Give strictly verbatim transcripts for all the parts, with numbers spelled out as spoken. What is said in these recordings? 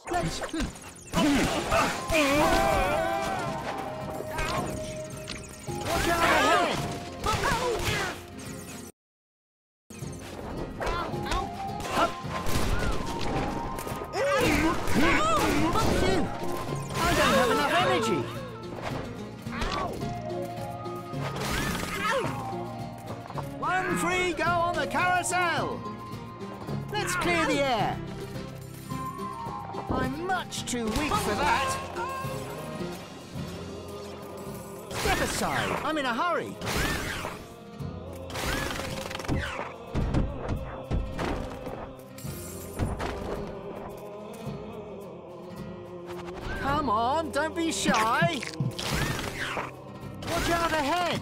Let's... Watch out ahead! I don't have enough energy. One free go on the carousel. Let's clear the air. I'm much too weak for that. Step aside. I'm in a hurry. Come on, don't be shy. Watch out ahead.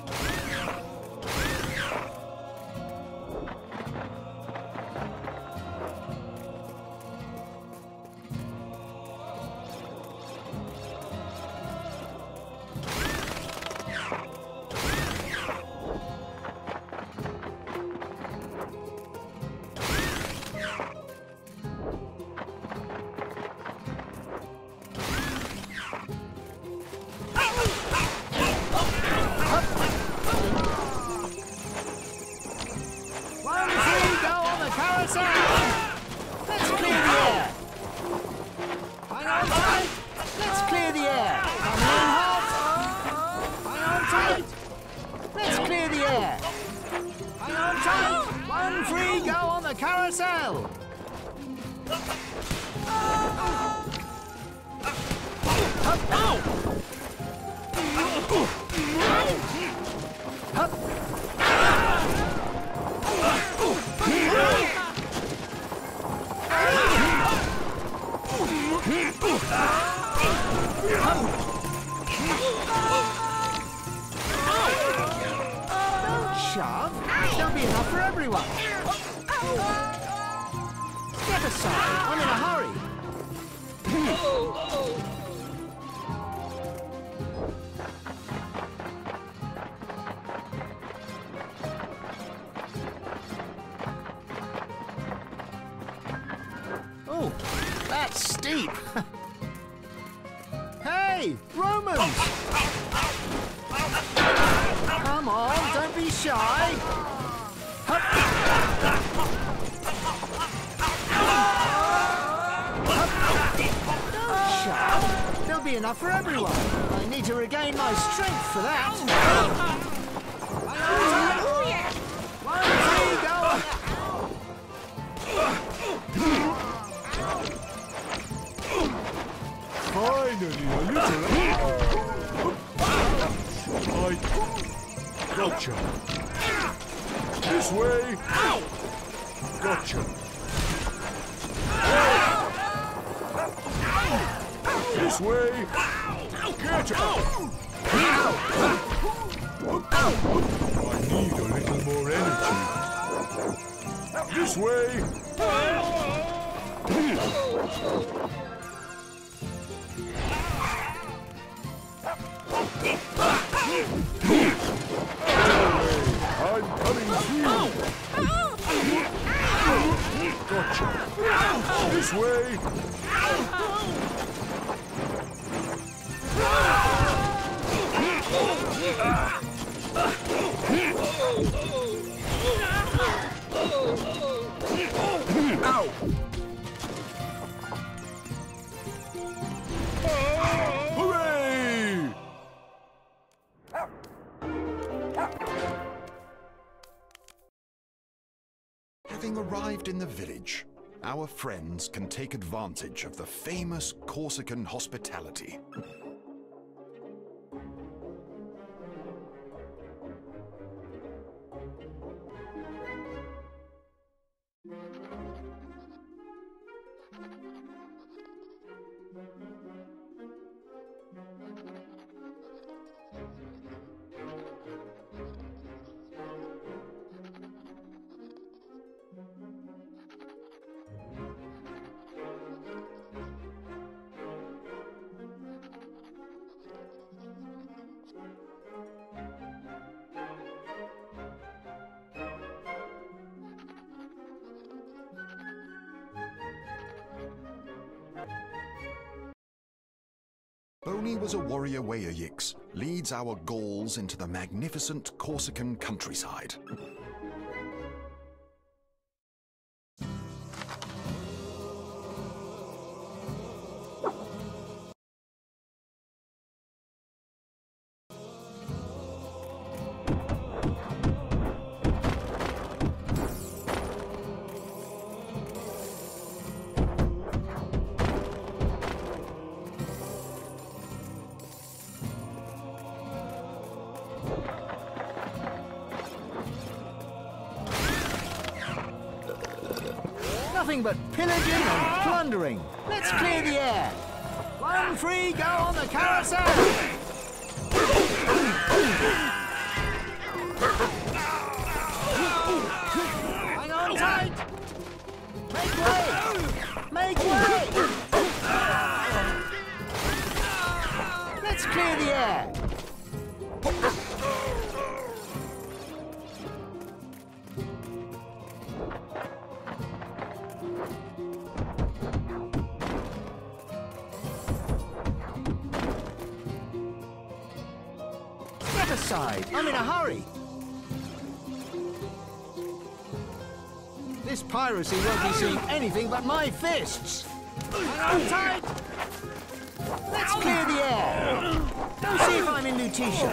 Hey, Romans! Come on, don't be shy. Hup. Hup. Don't shout. There'll be enough for everyone. I need to regain my strength for that. Oh, yeah. One, three, go. Finally, a little. I gotcha. This way. Gotcha. This way. Get out. I need a little more energy. This way. I'm coming through. Gotcha. This way. Ow! Hooray! Having arrived in the village, our friends can take advantage of the famous Corsican hospitality. Tony was a warrior Weyerix, leads our Gauls into the magnificent Corsican countryside. Nothing but pillaging and plundering. Let's clear the air. One free go on the carousel. Hang on tight. Make way. Make way. Let's clear the air. Aside. I'm in a hurry. This piracy won't be seeing anything but my fists. Hang on tight. Let's clear the air. Go see if I'm in Lutetia.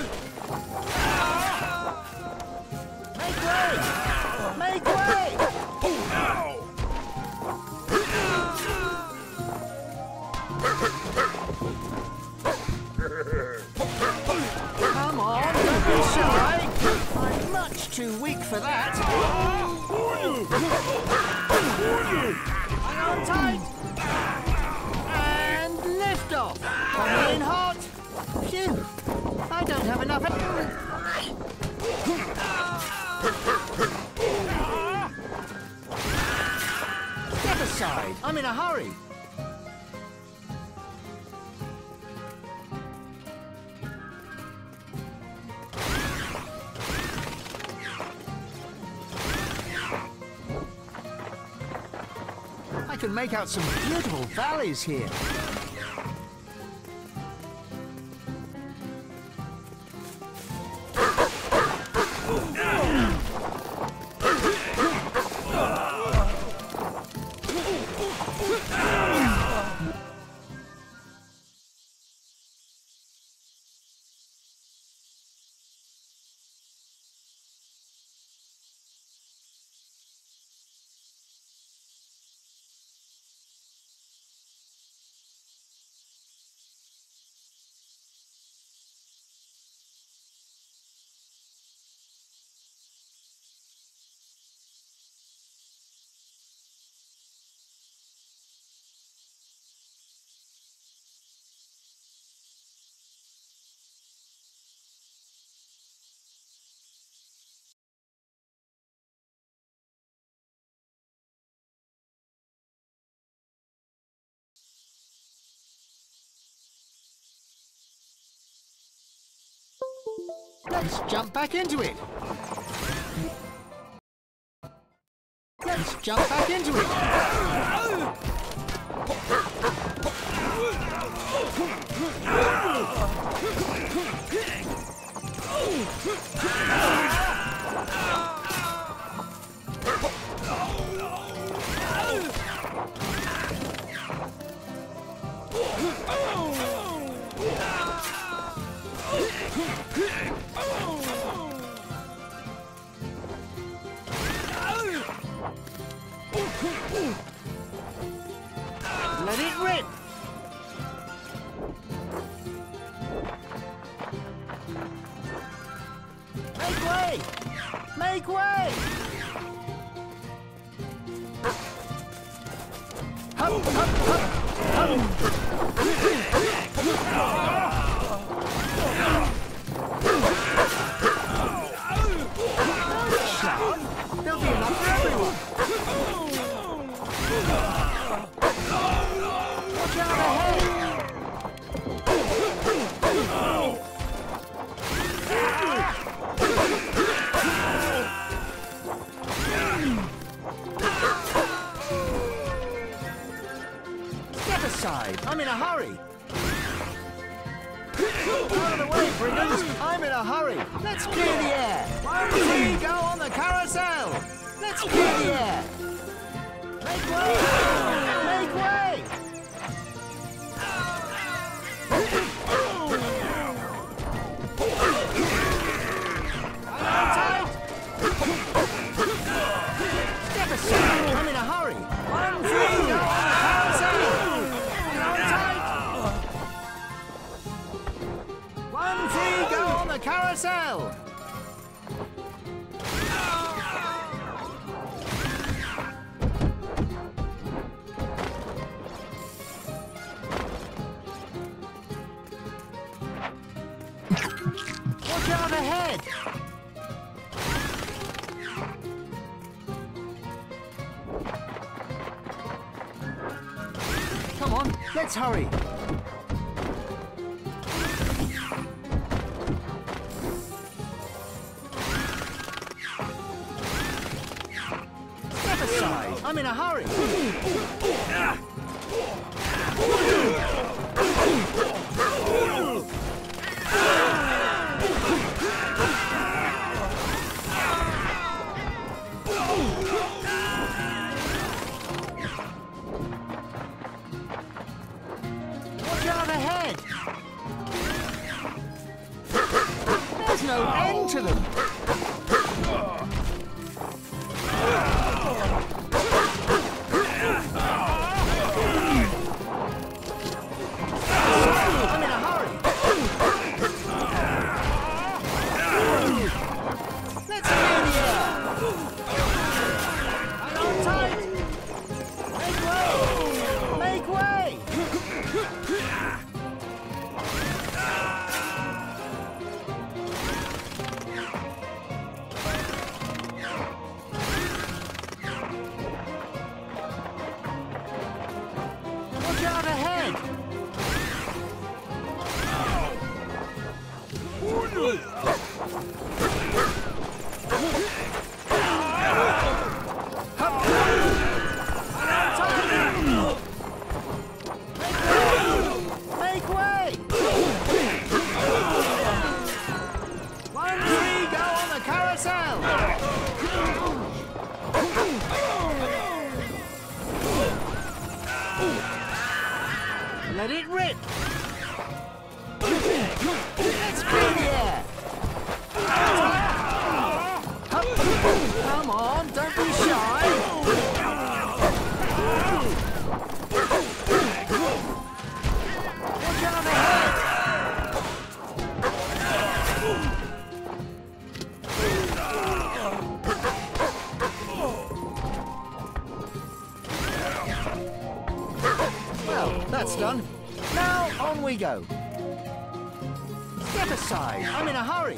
Make way! Make way! Come on, don't be shy. I'm much too weak for that. Hang on tight. And lift off. Coming in hot. Phew. I don't have enough. Step aside. I'm in a hurry. I can make out some beautiful valleys here. Let's jump back into it. Let's jump back into it. Let it rip! Make way! Make way! Hop, hop, hop, hop! There'll be enough for everyone! Watch out ahead! Step aside! I'm in a hurry! Out of the way, brigands! I'm in a hurry! Let's clear the air! One, three, go on the carousel! Let's clear the air! Make way! Make way! Hang on tight! Step aside! I'm in a hurry! One, three, go on the carousel! Hang on tight! One, three, go on the carousel! Watch out ahead! Come on, let's hurry! Step aside! I'm in a hurry! Watch out ahead! There's no end to them! I'm in a hurry! Let's clear the air! Hang on tight! Make way! Make way! Watch out ahead! Make way! One, three, go on the carousel! Let it rip! Let's clear the air! Come on, don't be shy! Watch out ahead! Well, that's done. Now, on we go. Step aside, I'm in a hurry.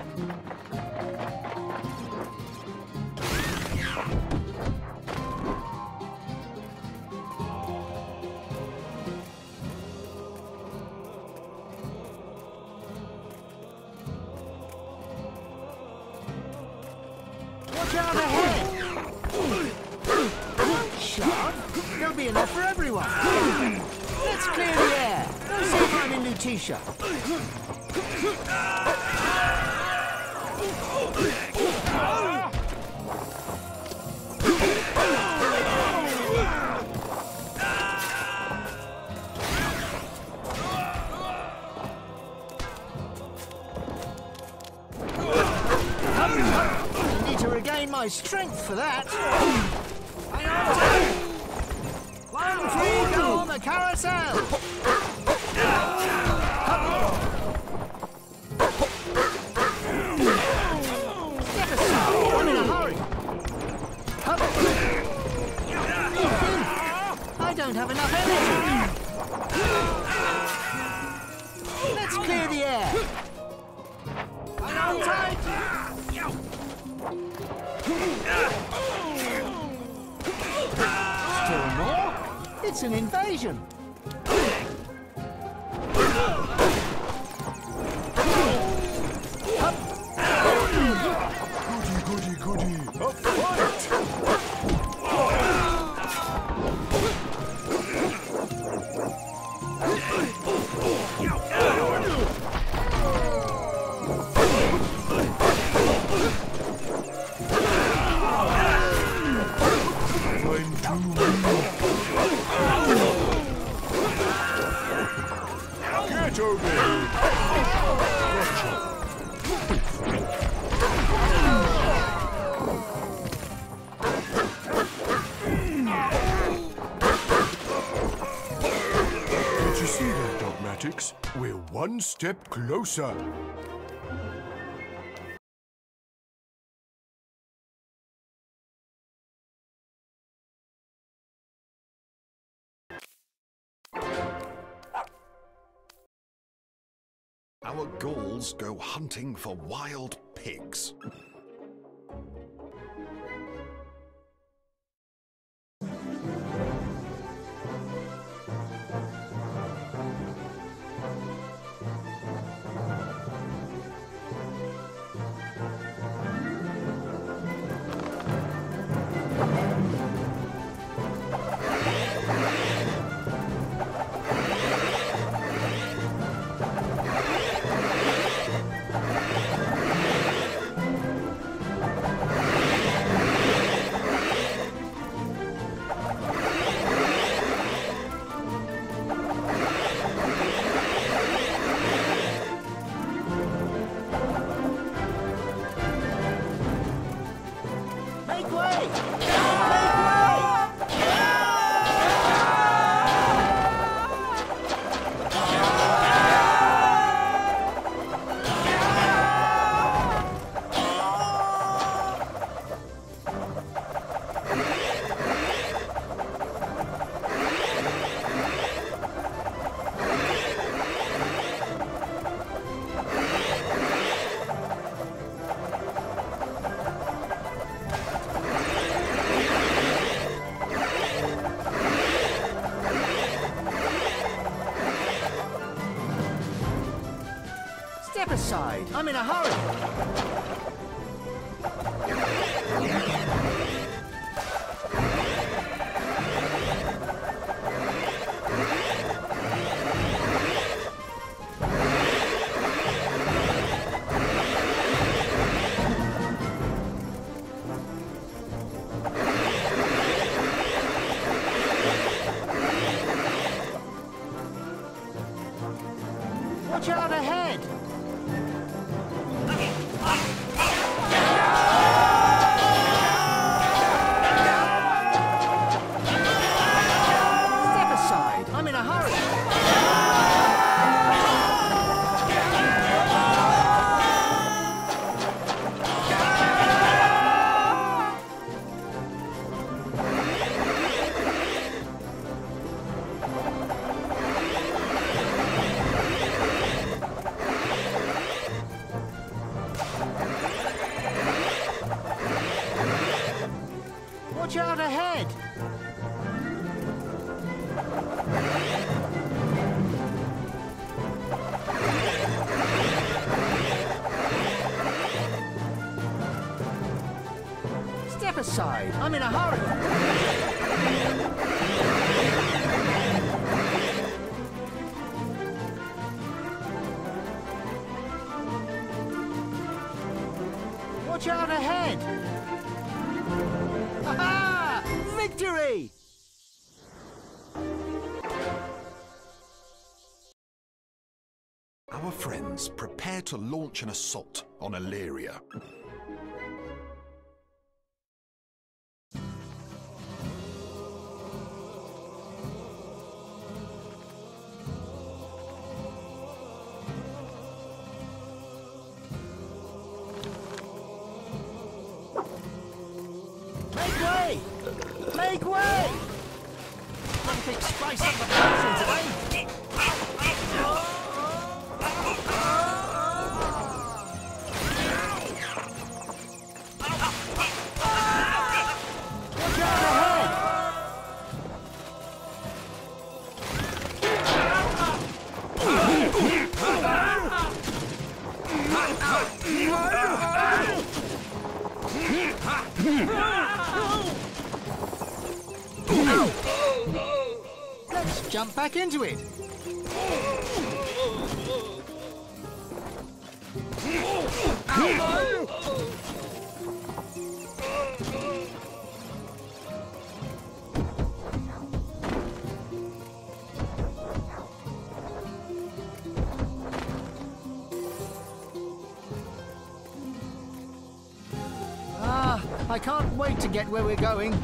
Watch out ahead! Shove? There'll be enough for everyone. Let's clear the air. Go see if I'm in Lutetia. I need to regain my strength for that. Hang on tight. One, three, go on the carousel. Step aside, I'm in a hurry. I don't have enough energy. Let's clear the air. Hang on tight. Still more? It's an invasion. Goody, goody, goody. A fight! Get over here! Gotcha. Did you see that, Dogmatics? We're one step closer. Our Gauls go hunting for wild pigs. Step aside. I'm in a hurry. Watch out ahead! Step aside! I'm in a hurry! Watch out ahead! Step aside! I'm in a hurry! Watch out ahead! Ha-ha! Victory! Our friends prepare to launch an assault on Illyria. Make way! Make way! I'm a big spice on the production today. Watch out ahead! Let's jump back into it. can't wait to get where we're going.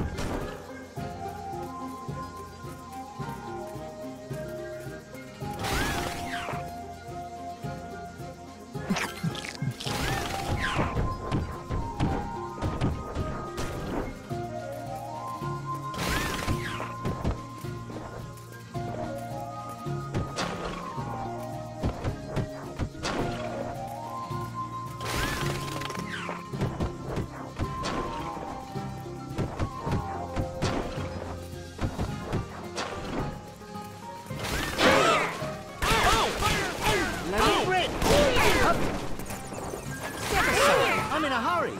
I'm in a hurry.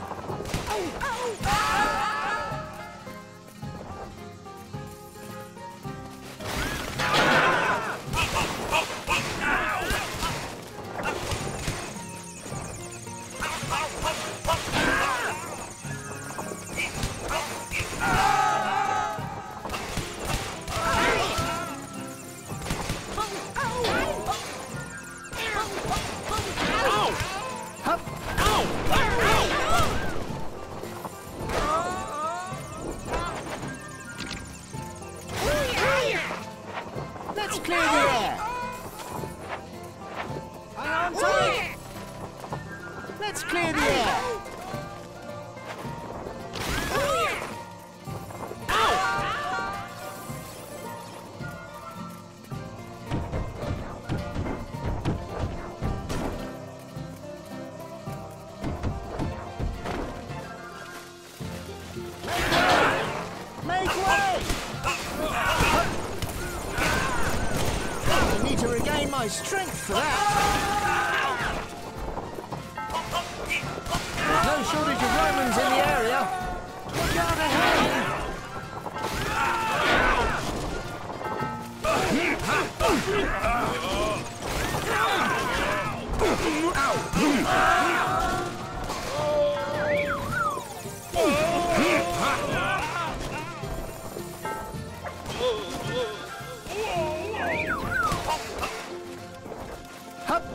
Let's clear the air. Hang on tight. Let's clear the air. Make way! I need to regain my strength for that. There's no shortage of Romans in the area. Look out ahead! Hup!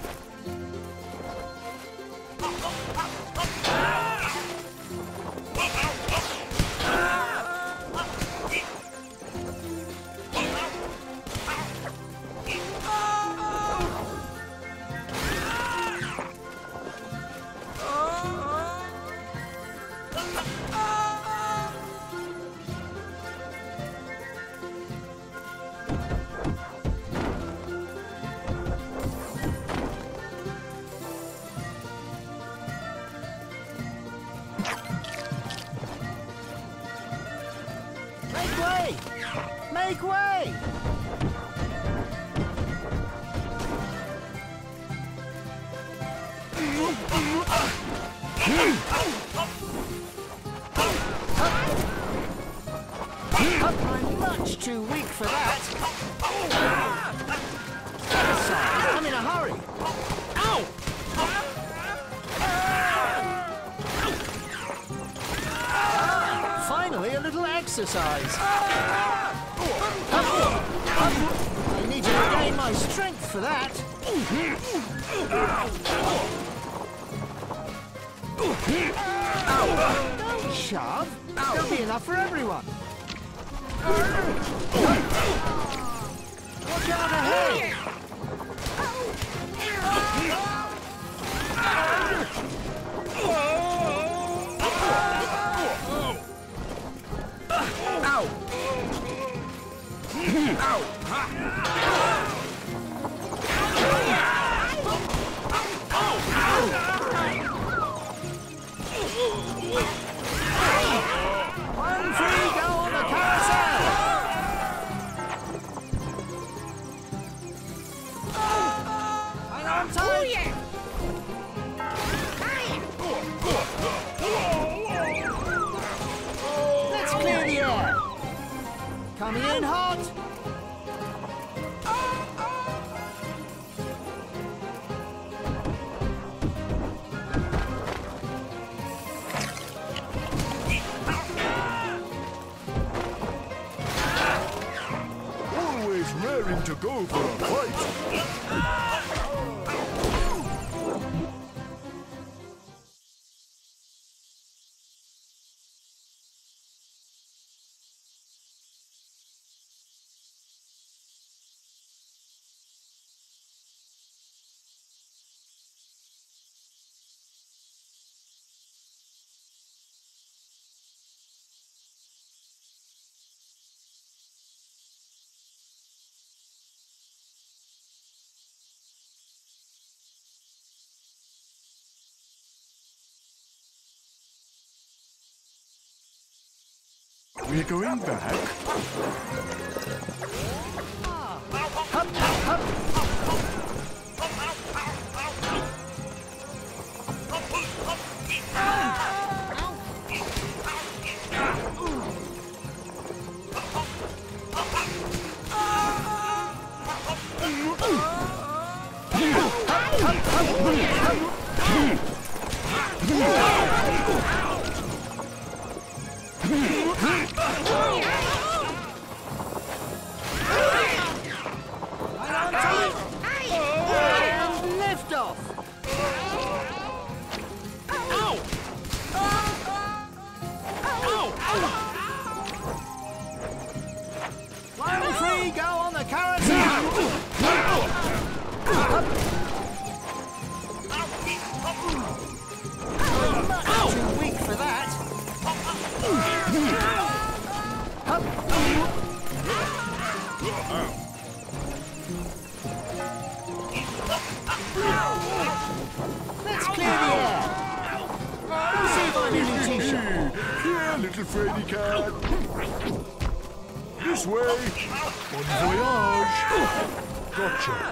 Make way! Make way! I'm much too weak for that. Besides, I'm in a hurry. Ow! Finally, a little exercise. I need to regain my strength for that. Don't shove. There'll be enough for everyone. Watch out ahead. One free go on the carousel. Hang on tight. Let's clear the air. Coming in hot. Always raring to go for a fight. We're going back. Hup, hup. Lift off. Line three, go on the carousel. Much too weak for that. Let's clear the air. See if I'm in the t-shirt. Here, little Freddy cat. This way. Bon voyage. Gotcha.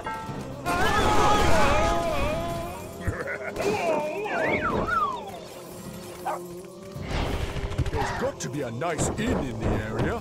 There's got to be a nice inn in the area.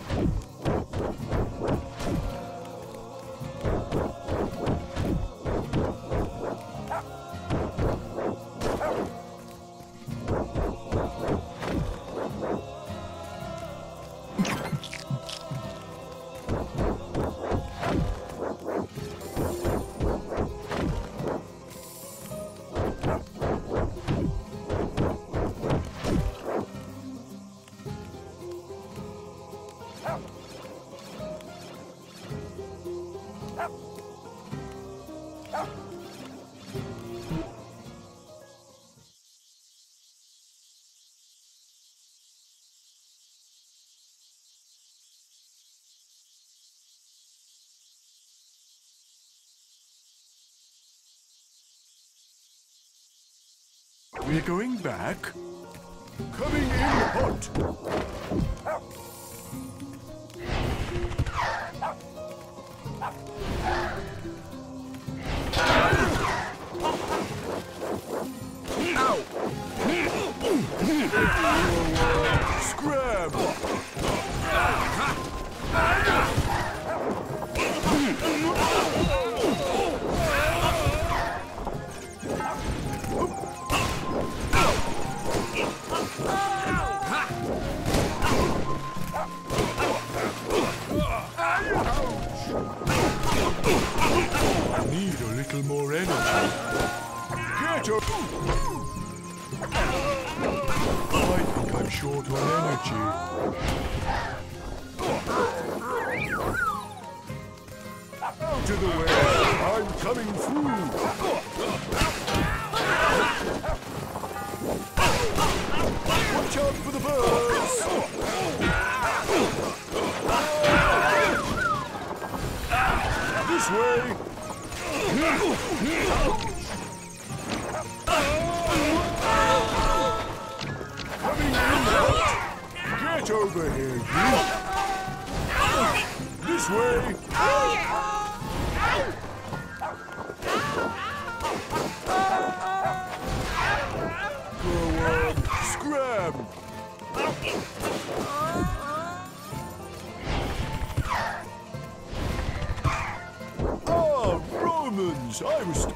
We're going back. Coming in hot. Ow! Scram! I need a little more energy. Get up! I think I'm short on energy. Out of the way! I'm coming through! Watch out for the birds! This way! Coming in hot! Get over here, you! This way! Go on, scram! Ah, Romans! I was...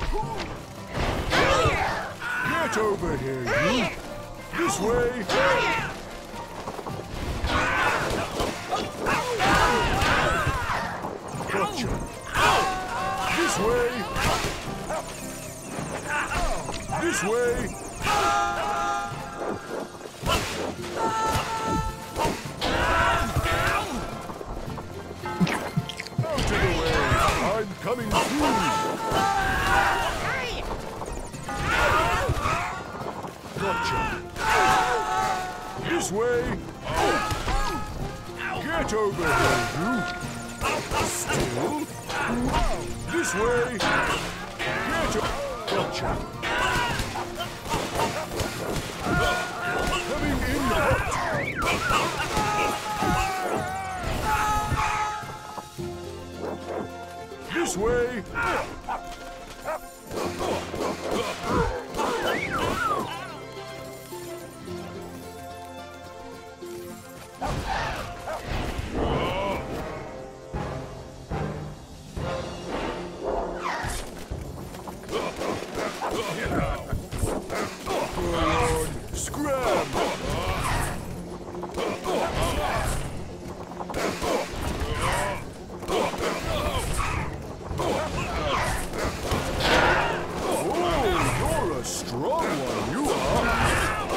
Get over here, you! This way! Gotcha! This way! This way! Out of the way! I'm coming through! Gotcha! This way! Get over here, you! Still? This way! Get over! Gotcha! Coming in hot! This way! Scram! Strong one, you are!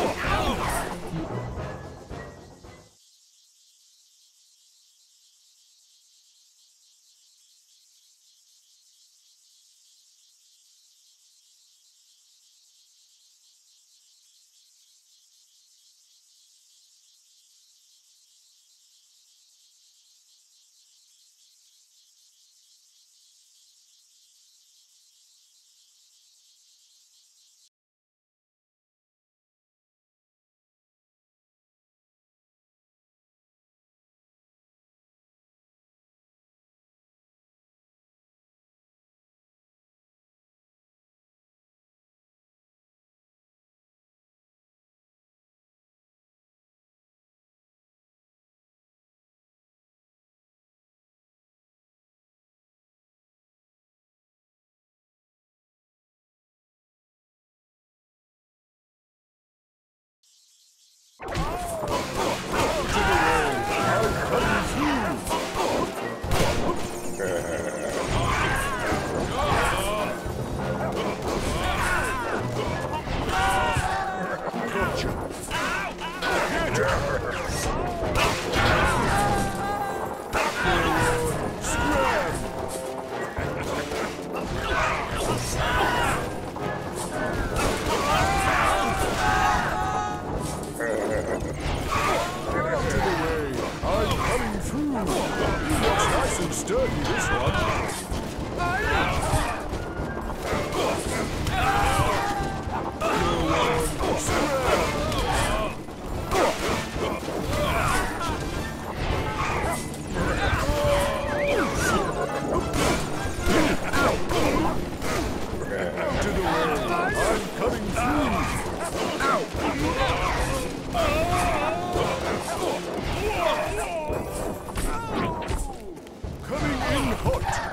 Sturdy, this one. Out of the way. I'm coming through. Coming in hot.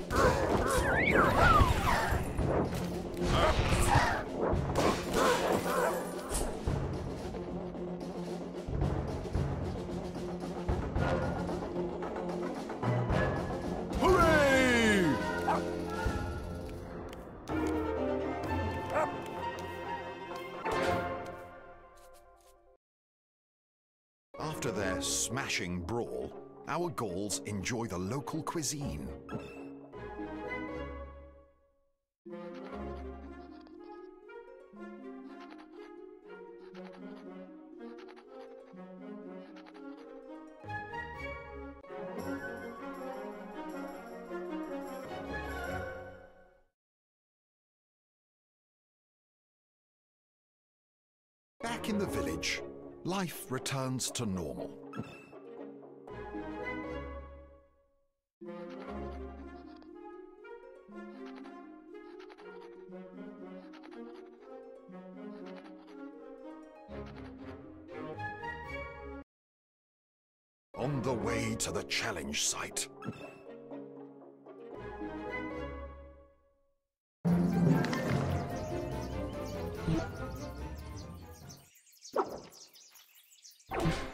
Hooray! After their smashing brawl, our Gauls enjoy the local cuisine. Back in the village, life returns to normal. On the way to the challenge site. You